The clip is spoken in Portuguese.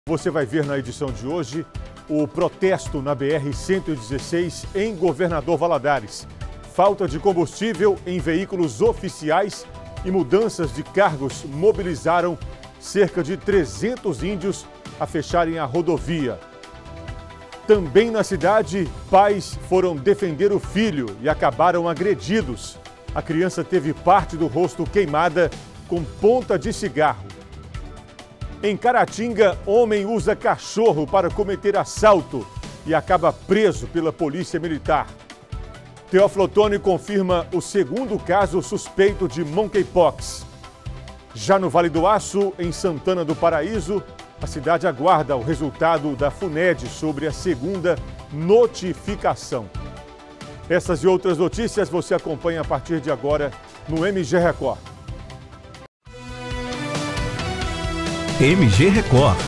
Você vai ver na edição de hoje o protesto na BR-116 em Governador Valadares. Falta de combustível em veículos oficiais e mudanças de cargos mobilizaram cerca de 300 índios a fecharem a rodovia. Também na cidade, pais foram defender o filho e acabaram agredidos. A criança teve parte do rosto queimada com ponta de cigarro. Em Caratinga, homem usa cachorro para cometer assalto e acaba preso pela polícia militar. Teófilo Otoni confirma o segundo caso suspeito de monkeypox. Já no Vale do Aço, em Santana do Paraíso, a cidade aguarda o resultado da FUNED sobre a segunda notificação. Essas e outras notícias você acompanha a partir de agora no MG Record. MG Record.